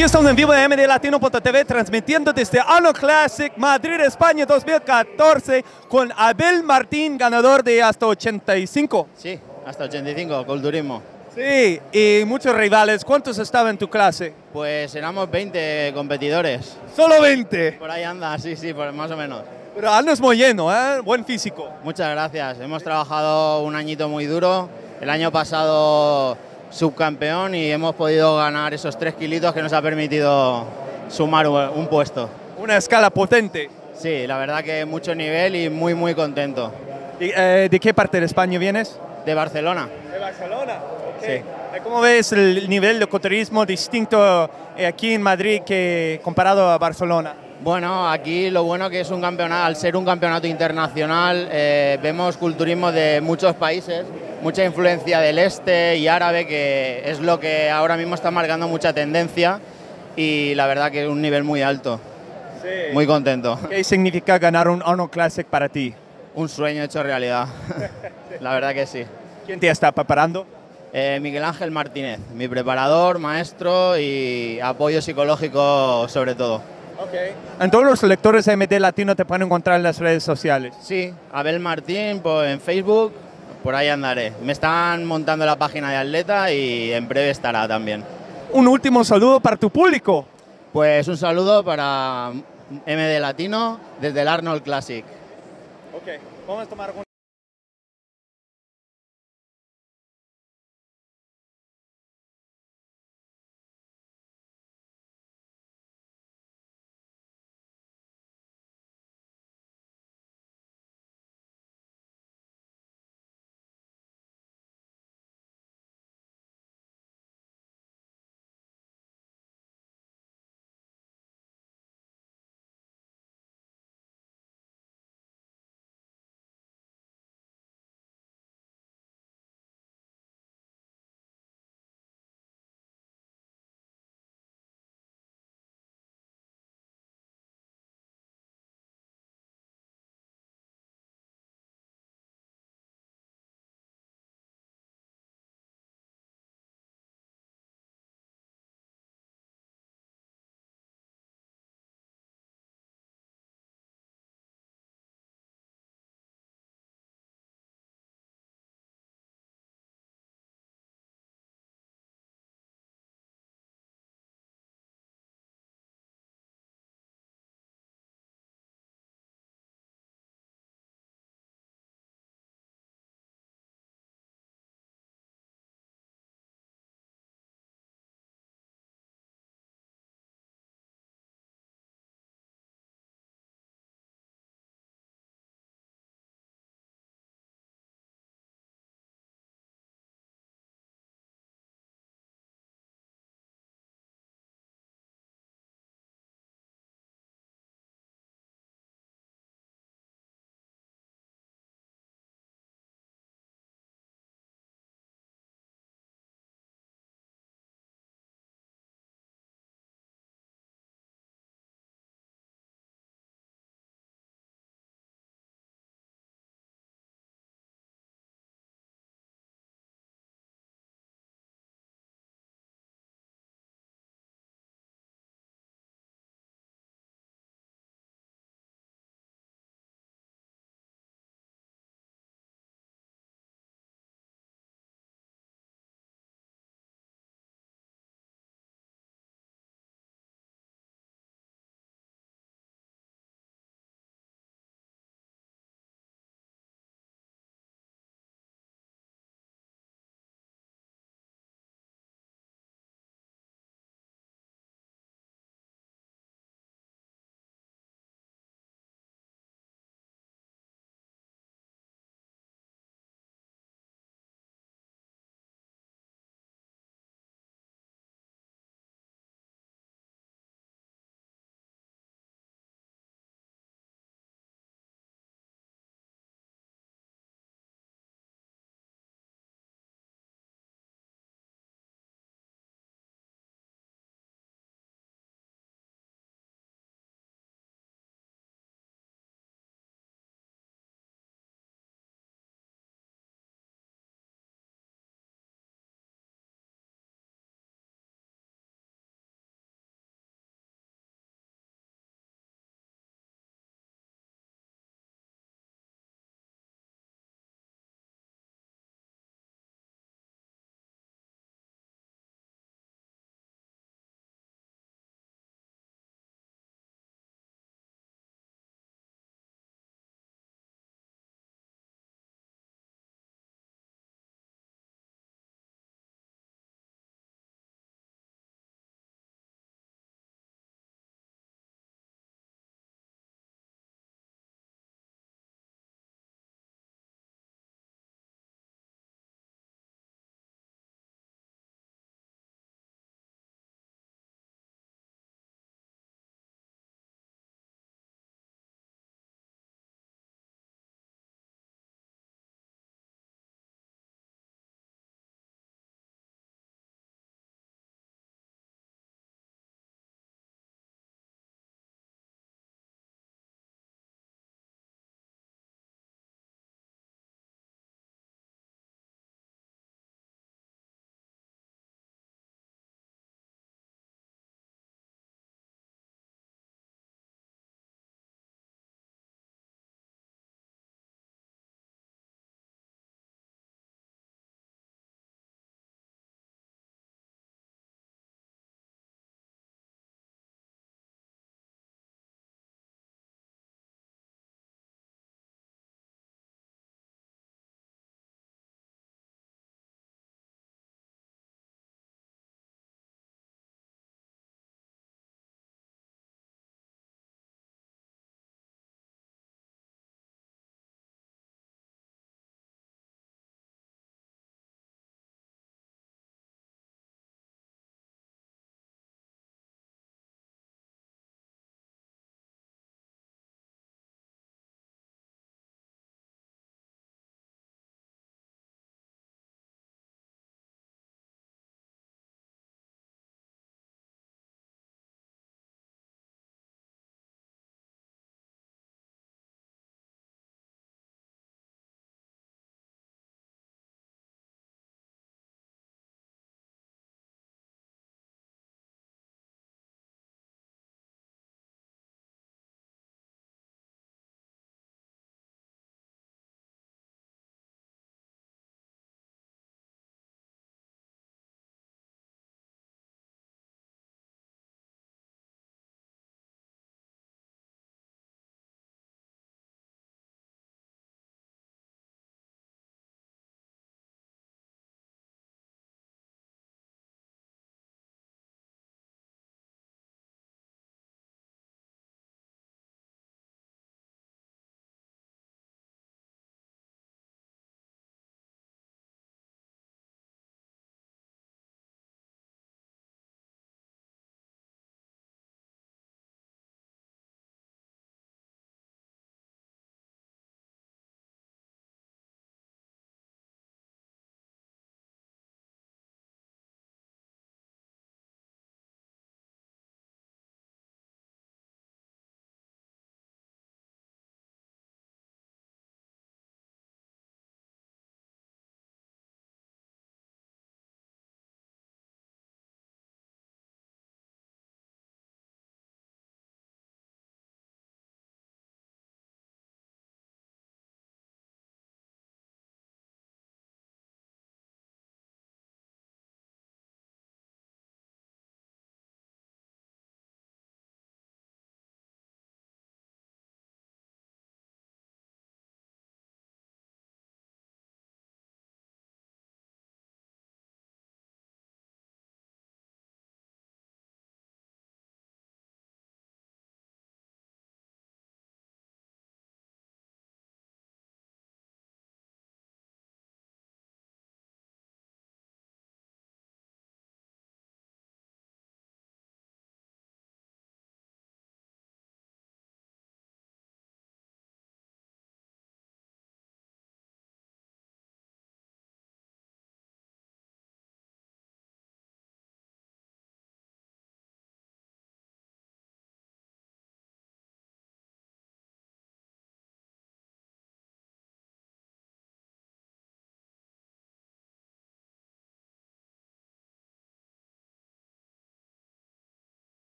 Aquí estamos en vivo de mdlatino.tv transmitiendo desde Arnold Classic Madrid, España 2014 con Abel Martín, ganador de hasta 85. Sí, hasta 85, culturismo. Sí, y muchos rivales. ¿Cuántos estaban en tu clase? Pues éramos 20 competidores. Solo 20. Por ahí anda, sí, más o menos. Pero andas muy lleno, ¿eh? Buen físico. Muchas gracias. Hemos trabajado un añito muy duro. El año pasado subcampeón y hemos podido ganar esos 3 kilitos que nos ha permitido sumar un puesto. Una escala potente. Sí, la verdad que mucho nivel y muy contento. ¿De qué parte de España vienes? De Barcelona. De Barcelona, ok. Sí. ¿Cómo ves el nivel de culturismo distinto aquí en Madrid que comparado a Barcelona? Bueno, aquí lo bueno que es un campeonato, al ser un campeonato internacional, vemos culturismo de muchos países, mucha influencia del este y árabe, que es lo que ahora mismo está marcando mucha tendencia y la verdad que es un nivel muy alto. Sí. Muy contento. ¿Qué significa ganar un Arnold Classic para ti? Un sueño hecho realidad, la verdad que sí. ¿Quién te está preparando? Miguel Ángel Martínez, mi preparador, maestro y apoyo psicológico sobre todo. Okay. En todos los lectores de MD Latino te pueden encontrar en las redes sociales. Sí, Abel Martín pues, en Facebook, por ahí andaré. Me están montando la página de atleta y en breve estará también. Un último saludo para tu público. Pues un saludo para MD Latino desde el Arnold Classic. Ok, vamos a tomar